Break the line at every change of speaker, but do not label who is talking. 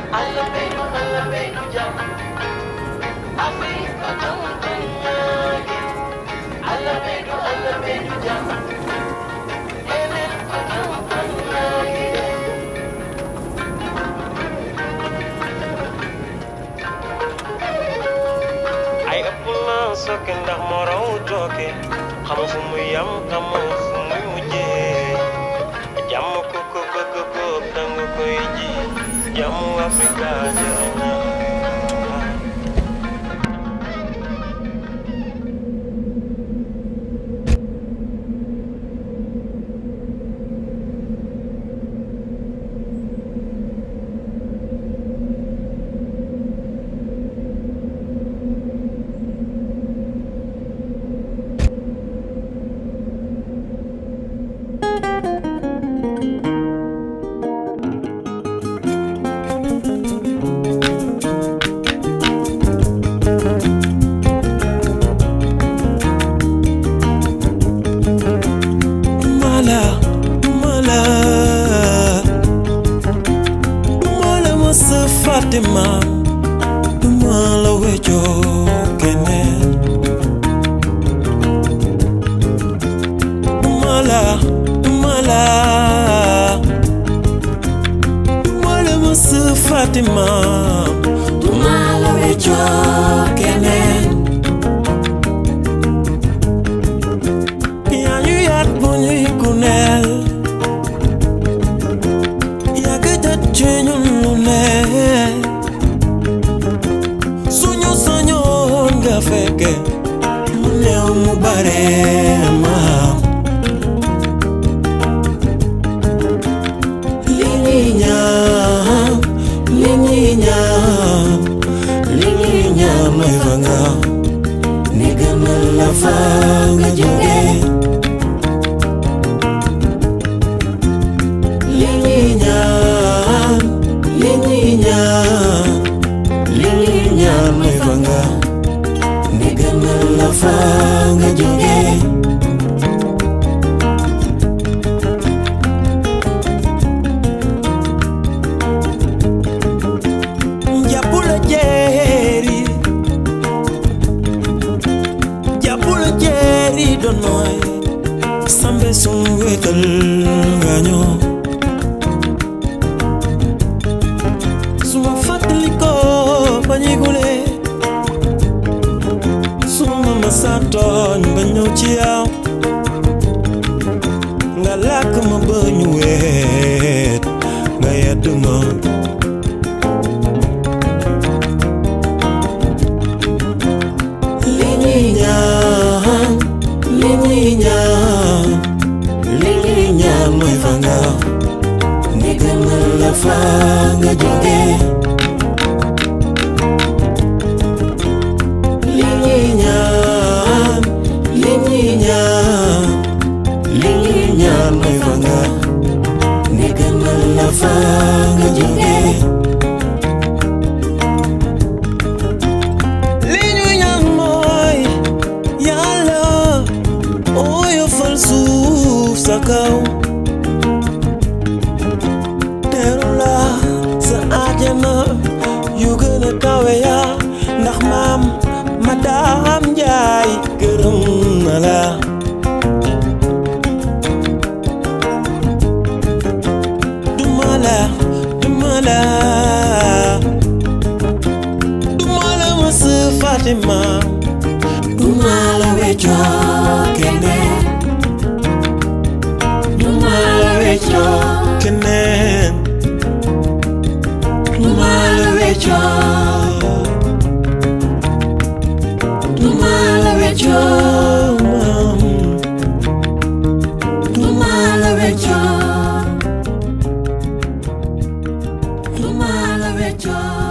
alla bedu jam Afrika tantanagi alla bedu jam enen tantanagi ay apuna sokin ndax moraw toke xam fu mu yam xam fu mu mujjé jam ko bëgg ko dang koy ji jam Afrika jërëjëf Fatima mala wejo kenen mala musa Fatima mala wejo kenen ya ñu yat bu ñuy kunel ya ga jatu ñu ne suñu sañoon nga fekke mu néew mu bare maam li ñuy ñaan mooy fa nga ni gënal la fa nga jóge li ñuy ñaan mooy fa nga ni gënal la fa nga jóge jàppula jeeri donoy sambe sun wetal nga ñoo suma fàttaliko ba ñuy gune suma ma sàttooñ ba ñëw ci yow nga làkk ma ba ñu weet nga yedd ma li ñuy ñaan mooy fa nga ni gënal la fa nga jóge li ñuy ñaan mooy fa nga ni gënal la fa nga jóge li ñuy ñaan mooy Yàlla oyofal suuf sa kaw teru la sa àjjana yu gën a kawe ya ndax maam Madam Njaay gërëm na la duma la mësa Fatima duma la wecco keneen duma la wecco keneen duma la wecco duma la wecco maam duma la wecco duma la wecco